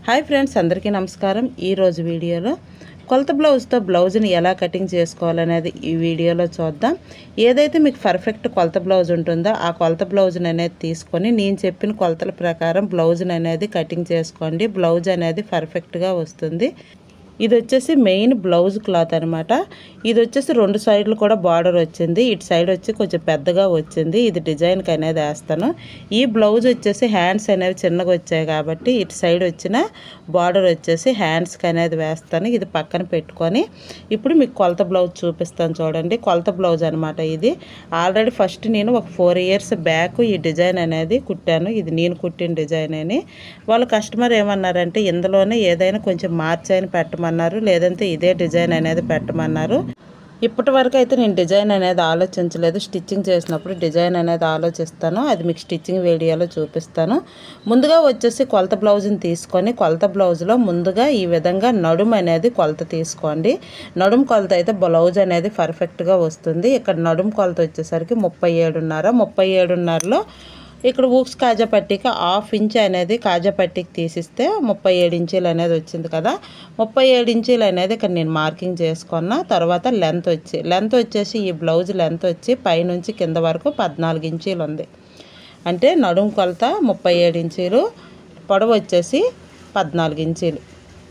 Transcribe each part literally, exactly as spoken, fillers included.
Hi friends, అందరికీ నమస్కారం. ఈరోజు వీడియోలో కొలత బ్లౌజ్తో బ్లౌజ్ని ఎలా కటింగ్ చేసుకోవాలనేది ఈ వీడియోలో చూద్దాం. ఏదైతే మీకు పర్ఫెక్ట్ కొలత బ్లౌజ్ ఉంటుందో ఆ కొలత బ్లౌజ్ని అనేది తీసుకొని నేను చెప్పిన కొలతల ప్రకారం బ్లౌజ్ని అనేది కటింగ్ చేసుకోండి. బ్లౌజ్ అనేది పర్ఫెక్ట్గా వస్తుంది. ఇది వచ్చేసి మెయిన్ బ్లౌజ్ క్లాత్ అనమాట. ఇది వచ్చేసి రెండు సైడ్లు కూడా బార్డర్ వచ్చింది. ఇటు సైడ్ వచ్చి కొంచెం పెద్దగా వచ్చింది. ఇది డిజైన్కి అనేది వేస్తాను. ఈ బ్లౌజ్ వచ్చేసి హ్యాండ్స్ అనేవి చిన్నగా వచ్చాయి కాబట్టి ఇటు సైడ్ వచ్చిన బార్డర్ వచ్చేసి హ్యాండ్స్కి అనేది వేస్తాను. ఇది పక్కన పెట్టుకొని ఇప్పుడు మీకు కొలత బ్లౌజ్ చూపిస్తాను చూడండి. కొలత బ్లౌజ్ అనమాట ఇది. ఆల్రెడీ ఫస్ట్ నేను ఒక ఫోర్ ఇయర్స్ బ్యాక్ ఈ డిజైన్ అనేది కుట్టాను. ఇది నేను కుట్టిన డిజైన్ అని. వాళ్ళ కస్టమర్ ఏమన్నారంటే ఇందులోనే ఏదైనా కొంచెం మార్చైన పెట్టమన్నారు, లేదంటే ఇదే డిజైన్ అనేది పెట్టమన్నారు. ఇప్పటి వరకు అయితే నేను డిజైన్ అనేది ఆలోచించలేదు. స్టిచ్చింగ్ చేసినప్పుడు డిజైన్ అనేది ఆలోచిస్తాను. అది మీకు స్టిచ్చింగ్ వీడియోలో చూపిస్తాను. ముందుగా వచ్చేసి కొలత బ్లౌజ్ని తీసుకొని కొలత బ్లౌజ్లో ముందుగా ఈ విధంగా నడుము అనేది కొలత తీసుకోండి. నడుము కొలత అయితే బ్లౌజ్ అనేది పర్ఫెక్ట్గా వస్తుంది. ఇక్కడ నడుము కొలత వచ్చేసరికి ముప్పై ఏడున్నర ముప్పై ఏడున్నరలో ఇక్కడ ఊక్స్ కాజా పట్టీకి హాఫ్ ఇంచ్ అనేది కాజా పట్టీకి తీసిస్తే ముప్పై ఏడు ఇంచీలు అనేది వచ్చింది కదా. ముప్పై ఏడు ఇంచీలు అనేది ఇక్కడ నేను మార్కింగ్ చేసుకున్న తర్వాత లెంత్ వచ్చి లెంత్ వచ్చేసి ఈ బ్లౌజ్ లెంత్ వచ్చి పైనుంచి కింద వరకు పద్నాలుగు ఇంచీలు ఉంది. అంటే నడుము కొలత ముప్పై ఏడు ఇంచీలు, పొడవు వచ్చేసి పద్నాలుగు ఇంచీలు.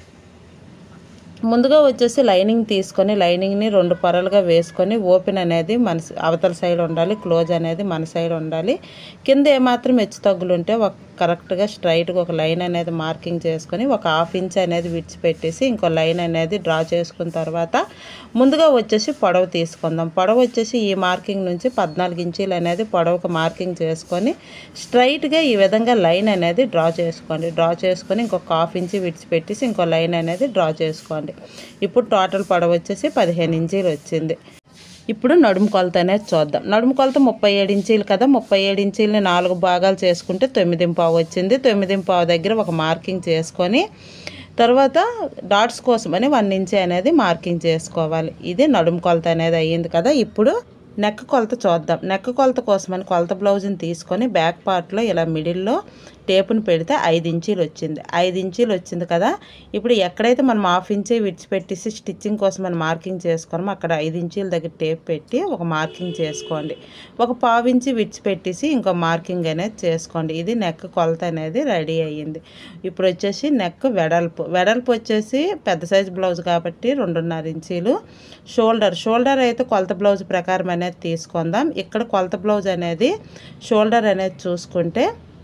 ముందుగా వచ్చేసి లైనింగ్ తీసుకొని లైనింగ్ని రెండు పొరలుగా వేసుకొని ఓపెన్ అనేది మన అవతల సైడ్ ఉండాలి, క్లోజ్ అనేది మన సైడ్ ఉండాలి. కింద ఏమాత్రం హెచ్చు తగ్గులు ఉంటే ఒక కరెక్ట్గా స్ట్రైట్గా ఒక లైన్ అనేది మార్కింగ్ చేసుకొని ఒక హాఫ్ ఇంచ్ అనేది విడిచిపెట్టేసి ఇంకో లైన్ అనేది డ్రా చేసుకున్న తర్వాత ముందుగా వచ్చేసి పొడవు తీసుకుందాం. పొడవు వచ్చేసి ఈ మార్కింగ్ నుంచి పద్నాలుగు ఇంచీలు అనేది పొడవుకు మార్కింగ్ చేసుకొని స్ట్రైట్గా ఈ విధంగా లైన్ అనేది డ్రా చేసుకోండి. డ్రా చేసుకొని ఇంకొక హాఫ్ ఇంచ్ విడిచిపెట్టేసి ఇంకో లైన్ అనేది డ్రా చేసుకోండి. ఇప్పుడు టోటల్ పొడవు వచ్చేసి పదిహేను ఇంచీలు వచ్చింది. ఇప్పుడు నడుము కొలత అనేది చూద్దాం. నడుము కొలత ముప్పై ఏడు ఇంచీలు కదా. ముప్పై ఏడు ఇంచీలని నాలుగు భాగాలు చేసుకుంటే తొమ్మిది పావు వచ్చింది. తొమ్మిది పావు దగ్గర ఒక మార్కింగ్ చేసుకొని తర్వాత డాట్స్ కోసం అని వన్ ఇంచ్ అనేది మార్కింగ్ చేసుకోవాలి. ఇది నడుము కొలత అనేది అయ్యింది కదా. ఇప్పుడు నెక్ కొలత చూద్దాం. నెక్ కొలత కోసమని కొలత బ్లౌజ్ని తీసుకొని బ్యాక్ పార్ట్లో ఇలా మిడిల్లో టేపును పెడితే ఐదు ఇంచీలు వచ్చింది. ఐదు ఇంచీలు వచ్చింది కదా. ఇప్పుడు ఎక్కడైతే మనం హాఫ్ ఇంచీ విడిచిపెట్టేసి స్టిచ్చింగ్ కోసం మనం మార్కింగ్ చేసుకోమో అక్కడ ఐదు ఇంచీల దగ్గర టేప్ పెట్టి ఒక మార్కింగ్ చేసుకోండి. ఒక పావు ఇంచీ విడిచిపెట్టేసి ఇంకో మార్కింగ్ అనేది చేసుకోండి. ఇది నెక్ కొలత అనేది రెడీ అయ్యింది. ఇప్పుడు వచ్చేసి నెక్ వెడల్పు వెడల్పు వచ్చేసి పెద్ద సైజు బ్లౌజ్ కాబట్టి రెండున్నర ఇంచీలు. షోల్డర్ షోల్డర్ అయితే కొలత బ్లౌజ్ ప్రకారం అనేది తీసుకుందాం. ఇక్కడ కొలత బ్లౌజ్ అనేది షోల్డర్ అనేది చూసుకుంటే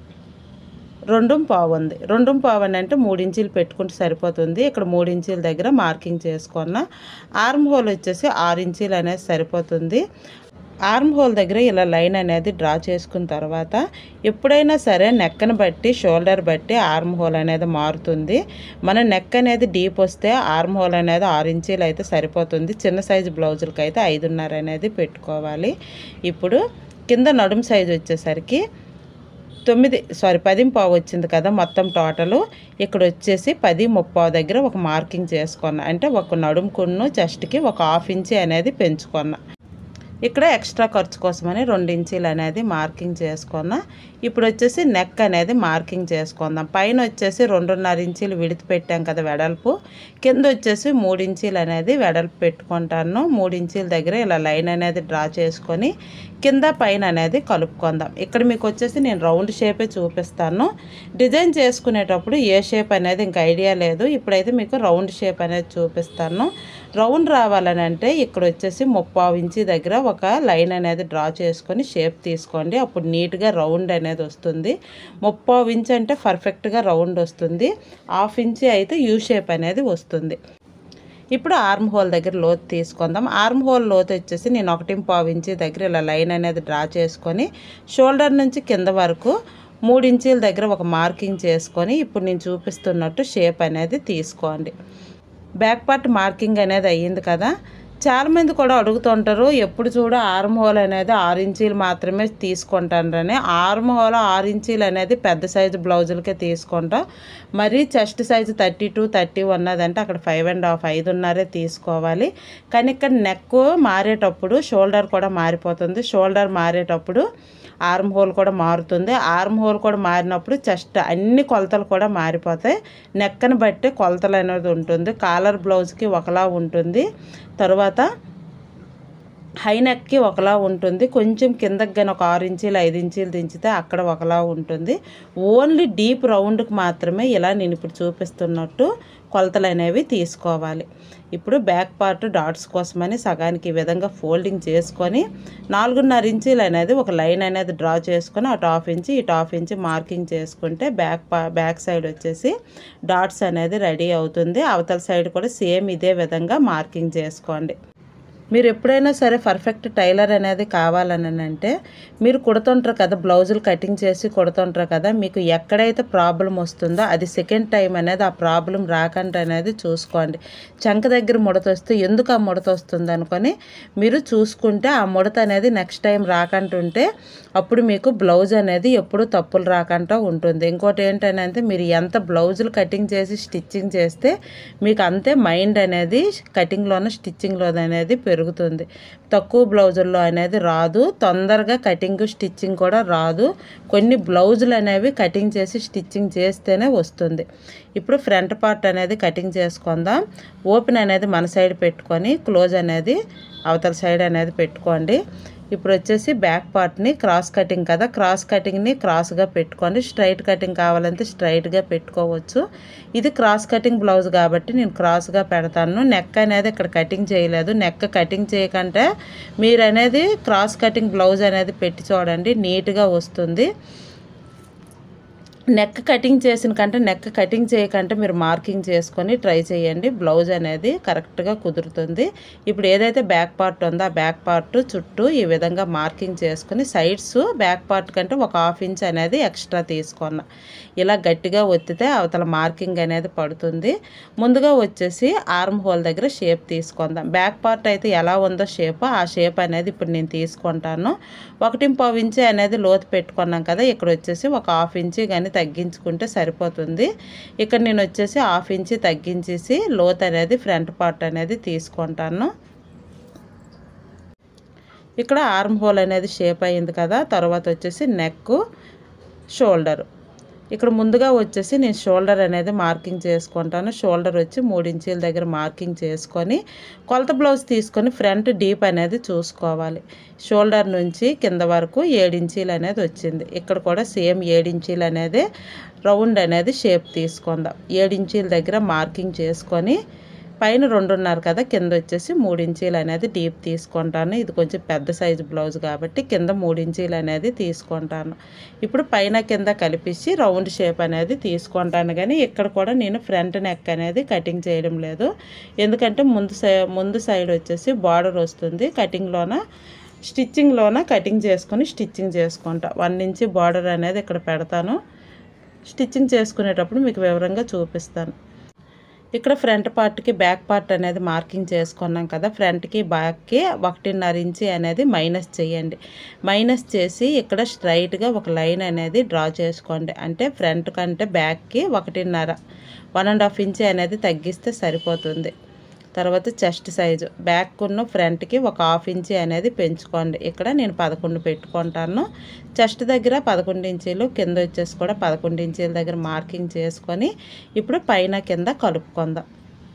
రెండు పావు ఉంది. రెండు పావు అని అంటే మూడు ఇంచీలు పెట్టుకుంటే సరిపోతుంది. ఇక్కడ మూడు ఇంచీల దగ్గర మార్కింగ్ చేసుకున్న. ఆర్మ్ హోల్ వచ్చేసి ఆరు ఇంచీలు అనేది సరిపోతుంది. ఆర్మ్ హోల్ దగ్గర ఇలా లైన్ అనేది డ్రా చేసుకున్న తర్వాత ఎప్పుడైనా సరే నెక్ని బట్టి షోల్డర్ బట్టి ఆర్మ్ హోల్ అనేది మారుతుంది. మన నెక్ అనేది డీప్ వస్తే ఆర్మ్ హోల్ అనేది ఆరు ఇంచీలు అయితే సరిపోతుంది. చిన్న సైజు బ్లౌజులకి అయితే ఐదున్నర అనేది పెట్టుకోవాలి. ఇప్పుడు కింద నడుము సైజు వచ్చేసరికి తొమ్మిది సారీ పది పావు వచ్చింది కదా మొత్తం టోటలు. ఇక్కడ వచ్చేసి పది ముప్పావు దగ్గర ఒక మార్కింగ్ చేసుకున్నా. అంటే ఒక నడుముకున్న చెస్ట్కి ఒక హాఫ్ ఇంచీ అనేది పెంచుకున్నా. ఇక్కడ ఎక్స్ట్రా ఖర్చు కోసమని రెండు ఇంచీలు అనేది మార్కింగ్ చేసుకున్నా. ఇప్పుడు వచ్చేసి నెక్ అనేది మార్కింగ్ చేసుకుందాం. పైన వచ్చేసి రెండున్నర ఇంచీలు విడిచి పెట్టాం కదా వెడల్పు. కింద వచ్చేసి మూడు ఇంచీలు అనేది వెడల్పు పెట్టుకుంటాను. మూడు ఇంచీల దగ్గర ఇలా లైన్ అనేది డ్రా చేసుకొని కింద పైన అనేది కలుపుకుందాం. ఇక్కడ మీకు వచ్చేసి నేను రౌండ్ షేపే చూపిస్తాను. డిజైన్ చేసుకునేటప్పుడు ఏ షేప్ అనేది ఇంక ఐడియా లేదు. ఇప్పుడైతే మీకు రౌండ్ షేప్ అనేది చూపిస్తాను. రౌండ్ రావాలని అంటే ఇక్కడ వచ్చేసి ముప్పావు ఇంచీ దగ్గర ఒక లైన్ అనేది డ్రా చేసుకొని షేప్ తీసుకోండి. అప్పుడు నీట్గా రౌండ్ అనేది వస్తుంది. ముప్పావు ఇంచ్ అంటే పర్ఫెక్ట్గా రౌండ్ వస్తుంది. హాఫ్ ఇంచీ అయితే యూ షేప్ అనేది వస్తుంది. ఇప్పుడు ఆర్మ్ హోల్ దగ్గర లోతు తీసుకుందాం. ఆర్మ్ హోల్ లోతు వచ్చేసి నేను ఒకటి పావు ఇంచీ దగ్గర ఇలా లైన్ అనేది డ్రా చేసుకొని షోల్డర్ నుంచి కింద వరకు మూడు ఇంచీల దగ్గర ఒక మార్కింగ్ చేసుకొని ఇప్పుడు నేను చూపిస్తున్నట్టు షేప్ అనేది తీసుకోండి. బ్యాక్ పార్ట్ మార్కింగ్ అనేది అయ్యింది కదా. చాలామంది కూడా అడుగుతుంటారు ఎప్పుడు చూడ ఆర్మ్ హోల్ అనేది ఆరు ఇంచీలు మాత్రమే తీసుకుంటారని. ఆర్మ్ హోల్ ఆరు ఇంచీలు అనేది పెద్ద సైజు బ్లౌజులకే తీసుకుంటాం. మరి chest size thirty two thirty ఉన్నదంటే అక్కడ ఫైవ్ అండ్ హాఫ్ ఐదున్నరే తీసుకోవాలి. కానీ ఇక్కడ నెక్ మారేటప్పుడు షోల్డర్ కూడా మారిపోతుంది. షోల్డర్ మారేటప్పుడు ఆర్మ్ హోల్ కూడా మారుతుంది. ఆర్మ్ హోల్ కూడా మారినప్పుడు చెస్ట్ అన్ని కొలతలు కూడా మారిపోతాయి. నెక్కని బట్టి కొలతలు అనేది ఉంటుంది. కాలర్ బ్లౌజ్కి ఒకలా ఉంటుంది. తర్వాత హై నెక్కి ఒకలా ఉంటుంది. కొంచెం కిందకి కానీ ఒక ఆరు ఇంచీలు ఐదు ఇంచీలు దించితే అక్కడ ఒకలా ఉంటుంది. ఓన్లీ డీప్ రౌండ్కి మాత్రమే ఇలా నేను ఇప్పుడు చూపిస్తున్నట్టు కొలతలు అనేవి తీసుకోవాలి. ఇప్పుడు బ్యాక్ పార్ట్ డాట్స్ కోసమని సగానికి ఈ విధంగా ఫోల్డింగ్ చేసుకొని నాలుగున్నర ఇంచీలు అనేది ఒక లైన్ అనేది డ్రా చేసుకొని అటు హాఫ్ ఇంచి ఇటు హాఫ్ ఇంచి మార్కింగ్ చేసుకుంటే బ్యాక్ పా బ్యాక్ సైడ్ వచ్చేసి డాట్స్ అనేది రెడీ అవుతుంది. అవతల సైడ్ కూడా సేమ్ ఇదే విధంగా మార్కింగ్ చేసుకోండి. మీరు ఎప్పుడైనా సరే పర్ఫెక్ట్ టైలర్ అనేది కావాలని అంటే మీరు కుడుతుంటారు కదా, బ్లౌజులు కటింగ్ చేసి కుడుతుంటారు కదా, మీకు ఎక్కడైతే ప్రాబ్లం వస్తుందో అది సెకండ్ టైం అనేది ఆ ప్రాబ్లం రాకుండా అనేది చూసుకోండి. చంక దగ్గర ముడత వస్తే ఎందుకు ఆ ముడత వస్తుంది అనుకొని మీరు చూసుకుంటే ఆ ముడత అనేది నెక్స్ట్ టైం రాకుండా ఉంటే అప్పుడు మీకు బ్లౌజ్ అనేది ఎప్పుడు తప్పులు రాకుండా ఉంటుంది. ఇంకోటి ఏంటంటే మీరు ఎంత బ్లౌజులు కటింగ్ చేసి స్టిచ్చింగ్ చేస్తే మీకు అంతే మైండ్ అనేది కటింగ్లోనే స్టిచ్చింగ్లో అనేది పెరుగుతుంది. తక్కువ బ్లౌజుల్లో అనేది రాదు, తొందరగా కటింగ్ స్టిచ్చింగ్ కూడా రాదు. కొన్ని బ్లౌజులు అనేవి కటింగ్ చేసి స్టిచ్చింగ్ చేస్తేనే వస్తుంది. ఇప్పుడు ఫ్రంట్ పార్ట్ అనేది కటింగ్ చేసుకుందాం. ఓపెన్ అనేది మన సైడ్ పెట్టుకొని క్లోజ్ అనేది అవతల సైడ్ అనేది పెట్టుకోండి. ఇప్పుడు వచ్చేసి బ్యాక్ పార్ట్ని క్రాస్ కటింగ్ కదా, క్రాస్ కటింగ్ని క్రాస్గా పెట్టుకోండి. స్ట్రైట్ కటింగ్ కావాలంటే స్ట్రైట్గా పెట్టుకోవచ్చు. ఇది క్రాస్ కటింగ్ బ్లౌజ్ కాబట్టి నేను క్రాస్గా పెడతాను. నెక్ అనేది ఇక్కడ కటింగ్ చేయలేదు. నెక్ కటింగ్ చేయకంటే మీరు అనేది క్రాస్ కటింగ్ బ్లౌజ్ అనేది పెట్టి చూడండి, నీట్గా వస్తుంది. నెక్ కటింగ్ చేసిన కంటే నెక్ కటింగ్ చేయకంటే మీరు మార్కింగ్ చేసుకొని ట్రై చేయండి, బ్లౌజ్ అనేది కరెక్ట్గా కుదురుతుంది. ఇప్పుడు ఏదైతే బ్యాక్ పార్ట్ ఉందో ఆ బ్యాక్ పార్ట్ చుట్టూ ఈ విధంగా మార్కింగ్ చేసుకొని సైడ్స్ బ్యాక్ పార్ట్ కంటే ఒక హాఫ్ ఇంచ్ అనేది ఎక్స్ట్రా తీసుకున్నా. ఇలా గట్టిగా ఒత్తితే అవతల మార్కింగ్ అనేది పడుతుంది. ముందుగా వచ్చేసి ఆర్మ్ హోల్ దగ్గర షేప్ తీసుకుందాం. బ్యాక్ పార్ట్ అయితే ఎలా ఉందో షేప్ ఆ షేప్ అనేది ఇప్పుడు నేను తీసుకుంటాను. ఒకటి పావు ఇంచి అనేది లోతు పెట్టుకున్నాం కదా, ఇక్కడ వచ్చేసి ఒక హాఫ్ ఇంచి కానీ తగ్గించుకుంటే సరిపోతుంది. ఇక్కడ నేను వచ్చేసి హాఫ్ ఇంచి తగ్గించేసి లోత్ అనేది ఫ్రంట్ పార్ట్ అనేది తీసుకుంటాను. ఇక్కడ ఆర్మ్ హోల్ అనేది షేప్ అయింది కదా, తర్వాత వచ్చేసి నెక్ షోల్డర్. ఇక్కడ ముందుగా వచ్చేసి నేను షోల్డర్ అనేది మార్కింగ్ చేసుకుంటాను. షోల్డర్ వచ్చి మూడు ఇంచీల దగ్గర మార్కింగ్ చేసుకొని కొలత బ్లౌజ్ తీసుకొని ఫ్రంట్ డీప్ అనేది చూసుకోవాలి. షోల్డర్ నుంచి కింద వరకు ఏడు ఇంచీలు అనేది వచ్చింది. ఇక్కడ కూడా సేమ్ ఏడు ఇంచీలు అనేది రౌండ్ అనేది షేప్ తీసుకుందాం. ఏడు ఇంచీల దగ్గర మార్కింగ్ చేసుకొని పైన రెండున్నర కదా, కింద వచ్చేసి మూడు ఇంచీలు అనేది డీప్ తీసుకుంటాను. ఇది కొంచెం పెద్ద సైజు బ్లౌజ్ కాబట్టి కింద మూడు ఇంచీలు అనేది తీసుకుంటాను. ఇప్పుడు పైన కింద కలిపేసి రౌండ్ షేప్ అనేది తీసుకుంటాను. కానీ ఇక్కడ కూడా నేను ఫ్రంట్ నెక్ అనేది కటింగ్ చేయడం లేదు, ఎందుకంటే ముందు సై ముందు సైడ్ వచ్చేసి బార్డర్ వస్తుంది. కటింగ్లోన స్టిచ్చింగ్లోన కటింగ్ చేసుకొని స్టిచ్చింగ్ చేసుకుంటా. వన్ ఇంచి బార్డర్ అనేది ఇక్కడ పెడతాను. స్టిచ్చింగ్ చేసుకునేటప్పుడు మీకు వివరంగా చూపిస్తాను. ఇక్కడ ఫ్రంట్ పార్ట్కి బ్యాక్ పార్ట్ అనేది మార్కింగ్ చేసుకున్నాం కదా, ఫ్రంట్కి బ్యాక్కి ఒకటిన్నర ఇంచి అనేది మైనస్ చేయండి. మైనస్ చేసి ఇక్కడ స్ట్రైట్గా ఒక లైన్ అనేది డ్రా చేసుకోండి. అంటే ఫ్రంట్ కంటే బ్యాక్కి ఒకటిన్నర వన్ అండ్ హాఫ్ ఇంచి అనేది తగ్గిస్తే సరిపోతుంది. తర్వాత చెస్ట్ సైజు బ్యాక్ను ఫ్రంట్కి ఒక హాఫ్ ఇంచి అనేది పెంచుకోండి. ఇక్కడ నేను పదకొండు పెట్టుకుంటాను. చెస్ట్ దగ్గర పదకొండు ఇంచీలు, కింద వచ్చేసి కూడా పదకొండు ఇంచీల దగ్గర మార్కింగ్ చేసుకొని ఇప్పుడు పైన కింద కలుపుకుందాం.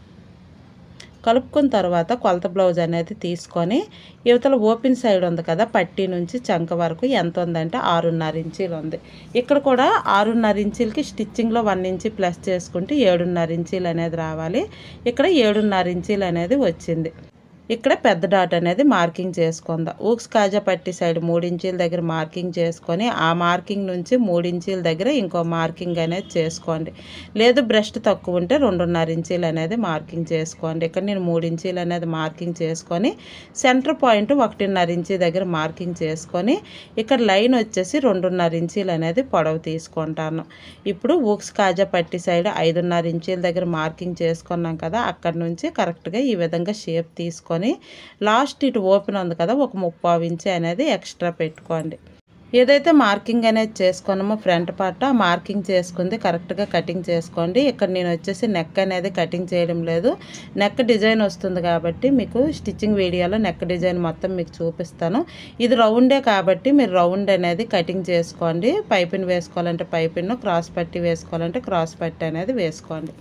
కలుపుకున్న తర్వాత కొలత బ్లౌజ్ అనేది తీసుకొని యువతల ఓపెన్ సైడ్ ఉంది కదా, పట్టీ నుంచి చంక వరకు ఎంత ఉందంటే ఆరున్నర ఇంచీలు ఉంది. ఇక్కడ కూడా ఆరున్నర ఇంచీలకి స్టిచ్చింగ్లో వన్ ఇంచి ప్లస్ చేసుకుంటే ఏడున్నర ఇంచీలు అనేది రావాలి. ఇక్కడ ఏడున్నర ఇంచీలు అనేది వచ్చింది. ఇక్కడ పెద్ద డాట్ అనేది మార్కింగ్ చేసుకుందాం. ఊక్స్ కాజా పట్టి సైడ్ మూడు ఇంచీల దగ్గర మార్కింగ్ చేసుకొని ఆ మార్కింగ్ నుంచి మూడు ఇంచీల దగ్గర ఇంకో మార్కింగ్ అనేది చేసుకోండి. లేదు బ్రెస్ట్ తక్కువ ఉంటే రెండున్నర ఇంచీలు అనేది మార్కింగ్ చేసుకోండి. ఇక్కడ నేను మూడు ఇంచీలు అనేది మార్కింగ్ చేసుకొని సెంటర్ పాయింట్ ఒకటిన్నర ఇంచీ దగ్గర మార్కింగ్ చేసుకొని ఇక్కడ లైన్ వచ్చేసి రెండున్నర ఇంచీలు అనేది పొడవు తీసుకుంటాను. ఇప్పుడు ఊక్స్ కాజా పట్టి సైడ్ ఐదున్నర ఇంచీల దగ్గర మార్కింగ్ చేసుకున్నాం కదా, అక్కడ నుంచి కరెక్ట్గా ఈ విధంగా షేప్ తీసుకొని లాస్ట్ ఇటు ఓపెన్ ఉంది కదా, ఒక ముప్పావు ఇంచి అనేది ఎక్స్ట్రా పెట్టుకోండి. ఏదైతే మార్కింగ్ అనేది చేసుకున్నామో ఫ్రంట్ పార్ట్ ఆ మార్కింగ్ చేసుకుంది కరెక్ట్గా కటింగ్ చేసుకోండి. ఇక్కడ నేను వచ్చేసి నెక్ అనేది కటింగ్ చేయడం లేదు, నెక్ డిజైన్ వస్తుంది కాబట్టి మీకు స్టిచ్చింగ్ వీడియోలో నెక్ డిజైన్ మొత్తం మీకు చూపిస్తాను. ఇది రౌండే కాబట్టి మీరు రౌండ్ అనేది కటింగ్ చేసుకోండి. పైపిన్ వేసుకోవాలంటే పైపిన్, క్రాస్ పట్టి వేసుకోవాలంటే క్రాస్ పట్టి అనేది వేసుకోండి.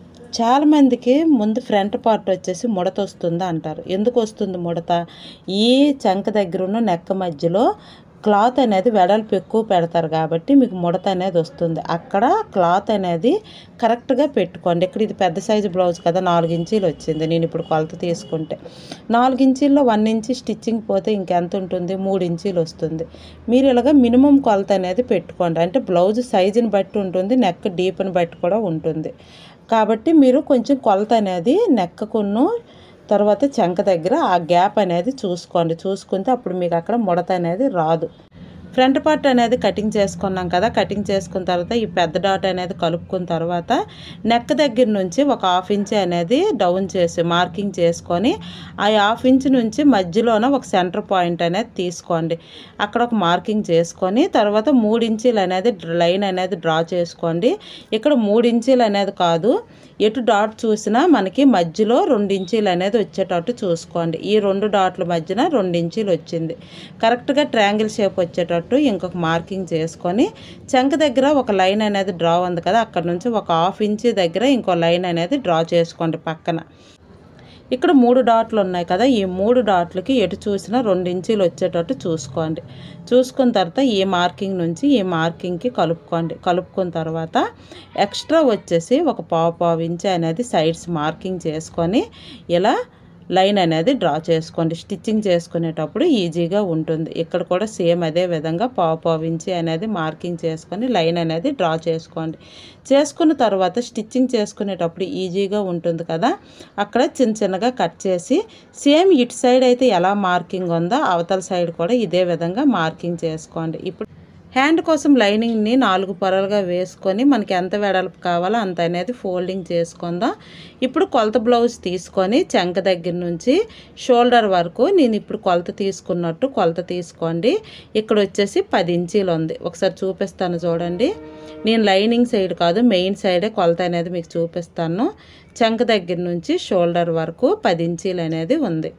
చాలామందికి ముందు ఫ్రంట్ పార్ట్ వచ్చేసి ముడత వస్తుందా అంటారు. ఎందుకు వస్తుంది ముడత? ఈ చంక దగ్గర నెక్ మధ్యలో క్లాత్ అనేది వెడల్పు ఎక్కువ పెడతారు కాబట్టి మీకు ముడత అనేది వస్తుంది. అక్కడ క్లాత్ అనేది కరెక్ట్గా పెట్టుకోండి. ఇక్కడ ఇది పెద్ద సైజు బ్లౌజ్ కదా, నాలుగు ఇంచీలు వచ్చింది. నేను ఇప్పుడు కొలత తీసుకుంటే నాలుగు ఇంచీల్లో వన్ ఇంచ్ స్టిచ్చింగ్ పోతే ఇంకెంత ఉంటుంది? మూడు ఇంచీలు వస్తుంది. మీరు ఇలాగ మినిమం కొలత అనేది పెట్టుకోండి. అంటే బ్లౌజ్ సైజుని బట్టి ఉంటుంది, నెక్ డీప్ని బట్టి కూడా ఉంటుంది. కాబట్టి మీరు కొంచెం కొలత అనేది నెక్కకును తర్వాత చంక దగ్గర ఆ గ్యాప్ అనేది చూసుకోండి. చూసుకుంటే అప్పుడు మీకు అక్కడ ముడత అనేది రాదు. ఫ్రంట్ పార్ట్ అనేది కటింగ్ చేసుకున్నాం కదా, కటింగ్ చేసుకున్న తర్వాత ఈ పెద్ద డాట్ అనేది కలుపుకున్న తర్వాత నెక్ దగ్గర నుంచి ఒక హాఫ్ ఇంచ్ అనేది డౌన్ చేసి మార్కింగ్ చేసుకొని ఆ హాఫ్ ఇంచ్ నుంచి మధ్యలోన ఒక సెంటర్ పాయింట్ అనేది తీసుకోండి. అక్కడ ఒక మార్కింగ్ చేసుకొని తర్వాత మూడు ఇంచీలు అనేది లైన్ అనేది డ్రా చేసుకోండి. ఇక్కడ మూడు ఇంచీలు అనేది కాదు, ఎటు డాట్ చూసినా మనకి మధ్యలో రెండు ఇంచీలు అనేది వచ్చేటట్టు చూసుకోండి. ఈ రెండు డాట్ల మధ్యన రెండు ఇంచీలు వచ్చింది. కరెక్ట్గా ట్రయాంగిల్ షేప్ వచ్చేటట్టు ఇంకొక మార్కింగ్ చేసుకొని చంక దగ్గర ఒక లైన్ అనేది డ్రా ఉంది కదా, అక్కడ నుంచి ఒక హాఫ్ ఇంచ్ దగ్గర ఇంకో లైన్ అనేది డ్రా చేసుకోండి పక్కన. ఇక్కడ మూడు డాట్లు ఉన్నాయి కదా, ఈ మూడు డాట్లకి ఎటు చూసినా రెండు ఇంచీలు వచ్చేటట్టు చూసుకోండి. చూసుకున్న తర్వాత ఈ మార్కింగ్ నుంచి ఈ మార్కింగ్కి కలుపుకోండి. కలుపుకున్న తర్వాత ఎక్స్ట్రా వచ్చేసి ఒక పావు పావు ఇంచ్ అనేది సైడ్స్ మార్కింగ్ చేసుకొని ఇలా లైన్ అనేది డ్రా చేసుకోండి. స్టిచ్చింగ్ చేసుకునేటప్పుడు ఈజీగా ఉంటుంది. ఇక్కడ కూడా సేమ్ అదే విధంగా పావు పావు ఇంచి అనేది మార్కింగ్ చేసుకొని లైన్ అనేది డ్రా చేసుకోండి. చేసుకున్న తర్వాత స్టిచ్చింగ్ చేసుకునేటప్పుడు ఈజీగా ఉంటుంది కదా, అక్కడ చిన్న చిన్నగా కట్ చేసి సేమ్ ఇటు సైడ్ అయితే ఎలా మార్కింగ్ ఉందో అవతల సైడ్ కూడా ఇదే విధంగా మార్కింగ్ చేసుకోండి. ఇప్పుడు హ్యాండ్ కోసం లైనింగ్ని నాలుగు పొరలుగా వేసుకొని మనకి ఎంత వెడల్పు కావాలో అంత అనేది ఫోల్డింగ్ చేసుకుందాం. ఇప్పుడు కొలత బ్లౌజ్ తీసుకొని చంక దగ్గర నుంచి షోల్డర్ వరకు నేను ఇప్పుడు కొలత తీసుకున్నట్టు కొలత తీసుకోండి. ఇక్కడ వచ్చేసి పది ఇంచీలు ఉంది. ఒకసారి చూపిస్తాను చూడండి. నేను లైనింగ్ సైడ్ కాదు మెయిన్ సైడే కొలత అనేది మీకు చూపిస్తాను. చంక దగ్గర నుంచి షోల్డర్ వరకు పది ఇంచీలు అనేది ఉంది.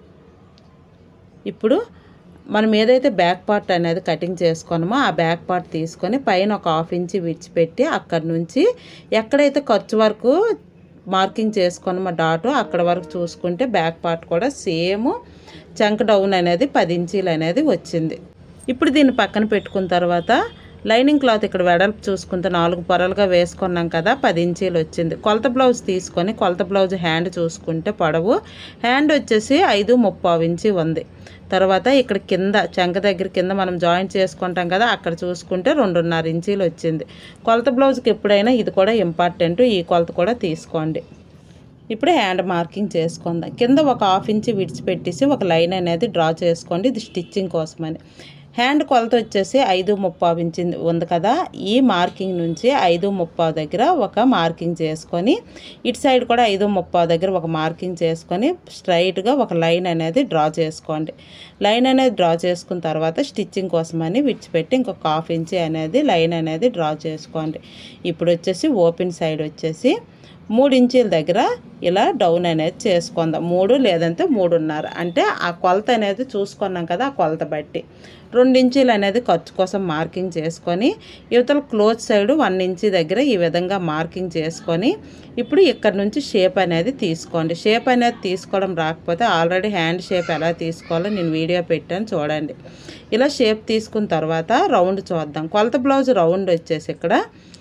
ఇప్పుడు మనం ఏదైతే బ్యాక్ పార్ట్ అనేది కటింగ్ చేసుకున్నామో ఆ బ్యాక్ పార్ట్ తీసుకొని పైన ఒక హాఫ్ ఇంచ్ విడిచిపెట్టి అక్కడ నుంచి ఎక్కడైతే ఖర్చు వరకు మార్కింగ్ చేసుకున్నామో డాటు అక్కడ వరకు చూసుకుంటే బ్యాక్ పార్ట్ కూడా సేమ్ చంక్ డౌన్ అనేది పది ఇంచీలు అనేది వచ్చింది. ఇప్పుడు దీన్ని పక్కన పెట్టుకున్న తర్వాత లైనింగ్ క్లాత్ ఇక్కడ వెడల్పు చూసుకుంటే నాలుగు పొరలుగా వేసుకున్నాం కదా, పది ఇంచీలు వచ్చింది. కొలత బ్లౌజ్ తీసుకొని కొలత బ్లౌజ్ హ్యాండ్ చూసుకుంటే పొడవు హ్యాండ్ వచ్చేసి ఐదు ముప్పావు ఇంచి ఉంది. తర్వాత ఇక్కడ కింద చంక దగ్గర కింద మనం జాయింట్ చేసుకుంటాం కదా, అక్కడ చూసుకుంటే రెండున్నర ఇంచీలు వచ్చింది. కొలత బ్లౌజ్కి ఎప్పుడైనా ఇది కూడా ఇంపార్టెంట్, ఈ కొలత కూడా తీసుకోండి. ఇప్పుడు హ్యాండ్ మార్కింగ్ చేసుకుందాం. కింద ఒక హాఫ్ ఇంచ్ విడిచిపెట్టేసి ఒక లైన్ అనేది డ్రా చేసుకోండి. ఇది స్టిచ్చింగ్ కోసమని. హ్యాండ్ కొలత వచ్చేసి ఐదు ముప్పావు ఇంచి ఉంది కదా, ఈ మార్కింగ్ నుంచి ఐదు ముప్పావు దగ్గర ఒక మార్కింగ్ చేసుకొని ఇటు సైడ్ కూడా ఐదు ముప్పావు దగ్గర ఒక మార్కింగ్ చేసుకొని స్ట్రైట్గా ఒక లైన్ అనేది డ్రా చేసుకోండి. లైన్ అనేది డ్రా చేసుకున్న తర్వాత స్టిచ్చింగ్ కోసమని విడిచిపెట్టి ఇంకొక హాఫ్ ఇంచి అనేది లైన్ అనేది డ్రా చేసుకోండి. ఇప్పుడు వచ్చేసి ఓపెన్ సైడ్ వచ్చేసి మూడు ఇంచీల దగ్గర ఇలా డౌన్ అనేది చేసుకుందాం. మూడు లేదంటే మూడున్నర అంటే ఆ కొలత అనేది చూసుకున్నాం కదా, ఆ కొలత బట్టి రెండు ఇంచీలు అనేది ఖర్చు కోసం మార్కింగ్ చేసుకొని యువతల క్లోజ్ సైడ్ వన్ ఇంచీ దగ్గర ఈ విధంగా మార్కింగ్ చేసుకొని ఇప్పుడు ఇక్కడ నుంచి షేప్ అనేది తీసుకోండి. షేప్ అనేది తీసుకోవడం రాకపోతే ఆల్రెడీ హ్యాండ్ షేప్ ఎలా తీసుకోవాలో నేను వీడియో పెట్టాను చూడండి. ఇలా షేప్ తీసుకున్న తర్వాత రౌండ్ చూద్దాం. కొలత బ్లౌజ్ రౌండ్ వచ్చేసి ఇక్కడ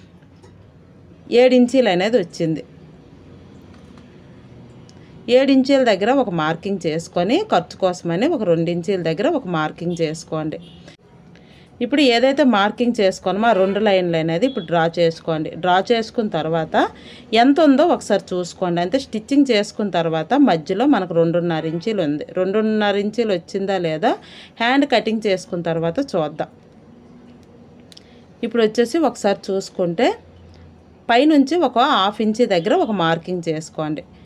ఏడు ఇంచీలు అనేది వచ్చింది. ఏడు ఇంచీల దగ్గర ఒక మార్కింగ్ చేసుకొని ఖర్చు కోసమని ఒక రెండు ఇంచీల దగ్గర ఒక మార్కింగ్ చేసుకోండి. ఇప్పుడు ఏదైతే మార్కింగ్ చేసుకున్నామో ఆ రెండు లైన్లు అనేది ఇప్పుడు డ్రా చేసుకోండి. డ్రా చేసుకున్న తర్వాత ఎంత ఉందో ఒకసారి చూసుకోండి. అంటే స్టిచ్చింగ్ చేసుకున్న తర్వాత మధ్యలో మనకు రెండున్నర ఇంచీలు ఉంది. రెండున్నర ఇంచీలు వచ్చిందా లేదా హ్యాండ్ కటింగ్ చేసుకున్న తర్వాత చూద్దాం. ఇప్పుడు వచ్చేసి ఒకసారి చూసుకుంటే పైనుంచి ఒక హాఫ్ ఇంచీ దగ్గర ఒక మార్కింగ్ చేసుకోండి.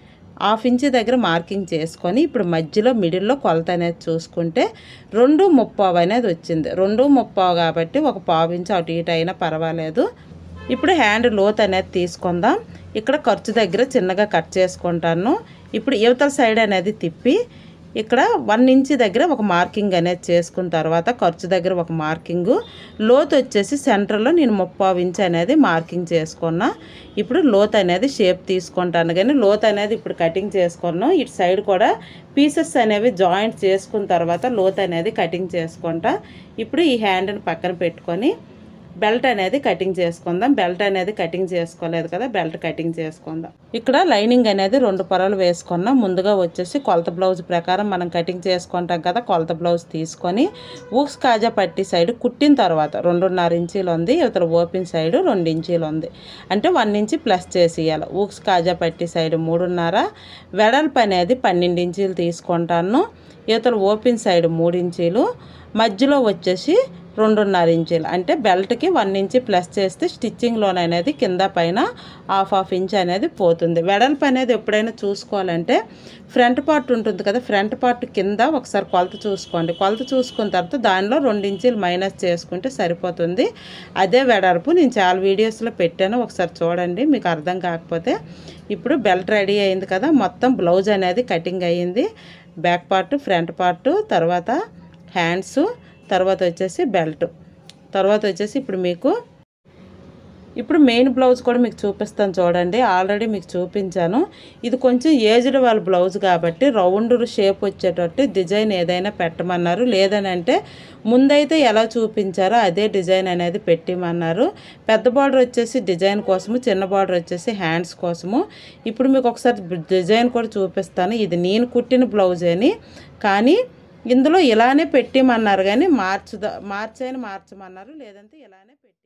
హాఫ్ ఇంచ్ దగ్గర మార్కింగ్ చేసుకొని ఇప్పుడు మధ్యలో మిడిల్లో కొలత అనేది చూసుకుంటే రెండు ముప్పావు అనేది వచ్చింది. రెండు ముప్పావు కాబట్టి ఒక పావు ఇంచు అటు ఇటు అయినా పర్వాలేదు. ఇప్పుడు హ్యాండ్ లోత్ అనేది తీసుకుందాం. ఇక్కడ ఖర్చు దగ్గర చిన్నగా కట్ చేసుకుంటాను. ఇప్పుడు యువతల సైడ్ అనేది తిప్పి ఇక్కడ వన్ ఇంచ్ దగ్గర ఒక మార్కింగ్ అనేది చేసుకున్న తర్వాత ఖర్చు దగ్గర ఒక మార్కింగు, లోత్ వచ్చేసి సెంటర్లో నేను ముప్పావు ఇంచ్ అనేది మార్కింగ్ చేసుకున్నా. ఇప్పుడు లోత్ అనేది షేప్ తీసుకుంటాను కానీ లోత్ అనేది ఇప్పుడు కటింగ్ చేసుకున్నాం. ఇటు సైడ్ కూడా పీసెస్ అనేవి జాయింట్ చేసుకున్న తర్వాత లోత్ అనేది కటింగ్ చేసుకుంటా. ఇప్పుడు ఈ హ్యాండ్ని పక్కన పెట్టుకొని బెల్ట్ అనేది కటింగ్ చేసుకుందాం. బెల్ట్ అనేది కటింగ్ చేసుకోలేదు కదా, బెల్ట్ కటింగ్ చేసుకుందాం. ఇక్కడ లైనింగ్ అనేది రెండు పొరలు వేసుకున్నాం. ముందుగా వచ్చేసి కొలత బ్లౌజ్ ప్రకారం మనం కటింగ్ చేసుకుంటాం కదా, కొలత బ్లౌజ్ తీసుకొని ఊక్స్ కాజా పట్టి సైడ్ కుట్టిన తర్వాత రెండున్నర ఇంచీలు ఉంది, ఇవతల ఓపెన్ సైడ్ రెండు ఇంచీలు ఉంది, అంటే వన్ ఇంచ్ ప్లస్ చేసి ఇవ్వాలి. ఊక్స్ కాజా పట్టి సైడ్ మూడున్నర, వెడల్పు అనేది పన్నెండు ఇంచీలు తీసుకుంటాను. ఇవతల ఓపెన్ సైడ్ మూడు ఇంచీలు, మధ్యలో వచ్చేసి రెండున్నర ఇంచీలు, అంటే బెల్ట్కి వన్ ఇంచ్ ప్లస్ చేస్తే స్టిచ్చింగ్లోనే అనేది కింద పైన హాఫ్ హాఫ్ ఇంచ్ అనేది పోతుంది. వెడల్పు అనేది ఎప్పుడైనా చూసుకోవాలంటే ఫ్రంట్ పార్ట్ ఉంటుంది కదా, ఫ్రంట్ పార్ట్ కింద ఒకసారి కొలత చూసుకోండి. కొలత చూసుకున్న తర్వాత దానిలో రెండు ఇంచీలు మైనస్ చేసుకుంటే సరిపోతుంది. అదే వెడల్పు నేను చాలా వీడియోస్లో పెట్టాను, ఒకసారి చూడండి మీకు అర్థం కాకపోతే. ఇప్పుడు బెల్ట్ రెడీ అయింది కదా, మొత్తం బ్లౌజ్ అనేది కటింగ్ అయ్యింది. బ్యాక్ పార్ట్, ఫ్రంట్ పార్ట్, తర్వాత హ్యాండ్స్, తర్వాత వచ్చేసి బెల్ట్, తర్వాత వచ్చేసి ఇప్పుడు మీకు ఇప్పుడు మెయిన్ బ్లౌజ్ కూడా మీకు చూపిస్తాను చూడండి. ఆల్రెడీ మీకు చూపించాను. ఇది కొంచెం ఏజ్డ్ వాళ్ళ బ్లౌజ్ కాబట్టి రౌండ్ షేప్ వచ్చేటట్టు డిజైన్ ఏదైనా పెట్టమన్నారు. లేదని అంటే ముందైతే ఎలా చూపించారో అదే డిజైన్ అనేది పెట్టిమన్నారు. పెద్ద బార్డర్ వచ్చేసి డిజైన్ కోసము, చిన్న బార్డర్ వచ్చేసి హ్యాండ్స్ కోసము. ఇప్పుడు మీకు ఒకసారి డిజైన్ కూడా చూపిస్తాను. ఇది నేను కుట్టిన బ్లౌజ్ అని, కానీ ఇందులో ఇలానే పెట్టిమన్నారు కానీ మార్చుదా మార్చైనా మార్చమన్నారు, లేదంటే ఇలానే పెట్టి